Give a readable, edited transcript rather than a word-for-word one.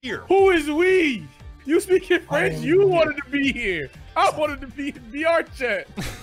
here. Who is we? You speaking French? You wanted to be here. I wanted to be in VR chat.